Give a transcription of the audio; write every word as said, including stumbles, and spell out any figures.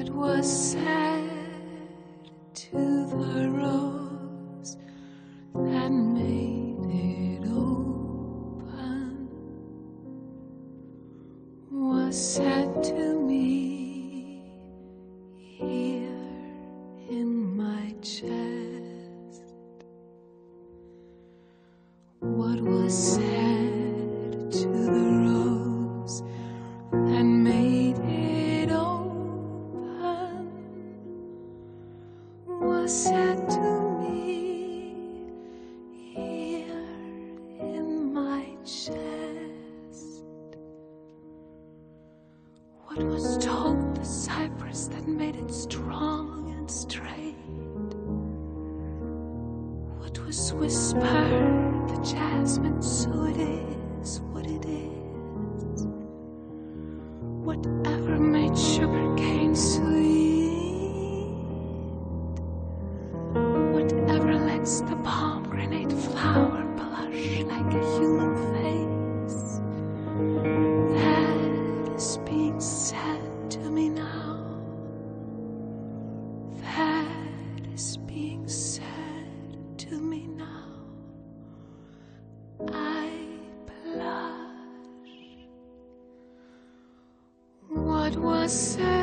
What was said to the rose that made it open was said to me here in my chest. What was said to the rose that made it open was said to me here in my chest. What was told the cypress that made it strong and straight? What was whispered the jasmine, so it is what it is. Whatever made sugar cane sweet, whatever lets the pomegranate flower blush like a human face, that is being said to me now. That is being said to me now. I blush. What was said